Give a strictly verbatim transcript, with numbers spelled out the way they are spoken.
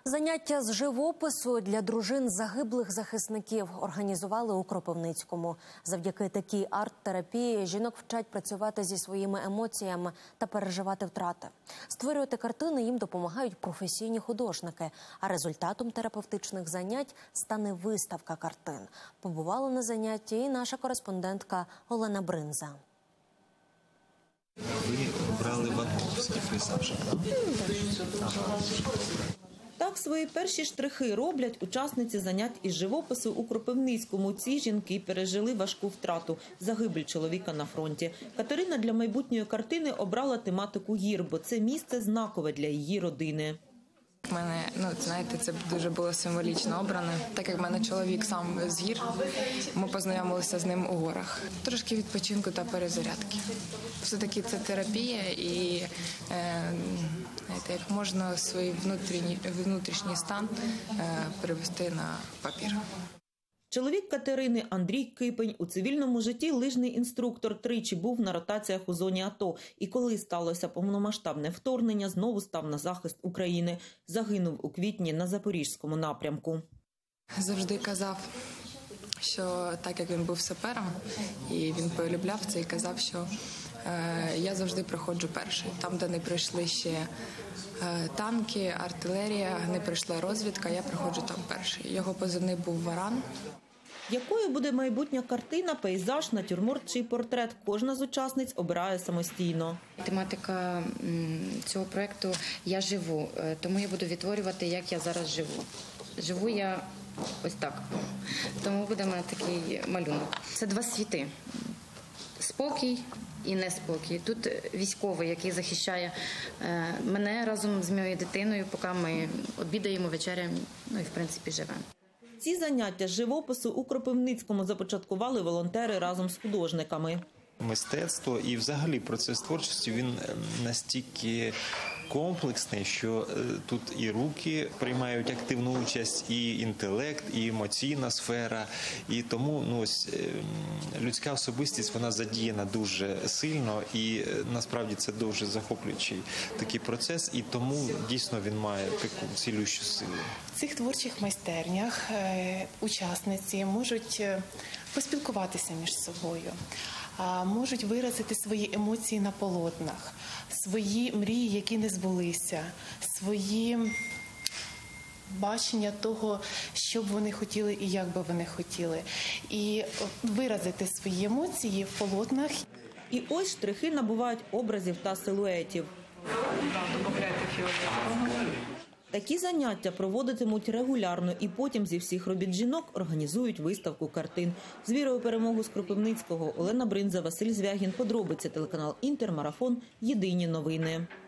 Заняття з живопису для дружин загиблих захисників організували у Кропивницькому. Завдяки такій арт-терапії жінок вчать працювати зі своїми емоціями та переживати втрати. Створювати картини їм допомагають професійні художники, а результатом терапевтичних занять стане виставка картин. Побувала на занятті і наша кореспондентка Олена Бринза. Ви обрали ванговський пейзаж, так? Так свої перші штрихи роблять учасниці занять із живопису у Кропивницькому. Ці жінки пережили важку втрату – загибель чоловіка на фронті. Катерина для майбутньої картини обрала тематику гір, бо це місце знакове для її родини. У мене, ну, знаєте, це дуже було символічно обране. Так як в мене чоловік сам з гір, ми познайомилися з ним у горах. Трошки відпочинку та перезарядки. Все-таки це терапія і, е, знаєте, як можна свій внутрішній, внутрішній стан е, перевести на папір. Чоловік Катерини Андрій Кипень у цивільному житті лижний інструктор, тричі був на ротаціях у зоні АТО. І коли сталося повномасштабне вторгнення, знову став на захист України. Загинув у квітні на Запорізькому напрямку. Завжди казав, що так як він був сапером, і він полюбляв це, і казав, що е, я завжди проходжу перший. Там, де не прийшли ще е, танки, артилерія, не прийшла розвідка, я проходжу там перший. Його позивний був «Варан». Якою буде майбутня картина, пейзаж, натюрморт чи портрет, кожна з учасниць обирає самостійно. Тематика цього проєкту «Я живу», тому я буду відтворювати, як я зараз живу. Живу я ось так, тому буде в мене такий малюнок. Це два світи – спокій і неспокій. Тут військовий, який захищає мене разом з моєю дитиною, поки ми обідаємо, вечеряємо, ну і в принципі живемо. Ці заняття з живопису у Кропивницькому започаткували волонтери разом з художниками. Мистецтво і взагалі процес творчості, він настільки комплексний, що тут і руки приймають активну участь, і інтелект, і емоційна сфера. І тому ну, ось, людська особистість, вона задіяна дуже сильно, і насправді це дуже захоплюючий такий процес, і тому дійсно він має таку цілющу силу. В цих творчих майстернях учасниці можуть поспілкуватися між собою, можуть виразити свої емоції на полотнах, свої мрії, які не збулися, свої бачення того, що б вони хотіли і як би вони хотіли. І виразити свої емоції в полотнах. І ось штрихи набувають образів та силуетів. Такі заняття проводитимуть регулярно і потім зі всіх робіт жінок організують виставку картин. З вірою у перемогу з Кропивницького. Олена Бринза, Василь Звягін. Подробиці, телеканал «Інтер», Марафон. Єдині новини.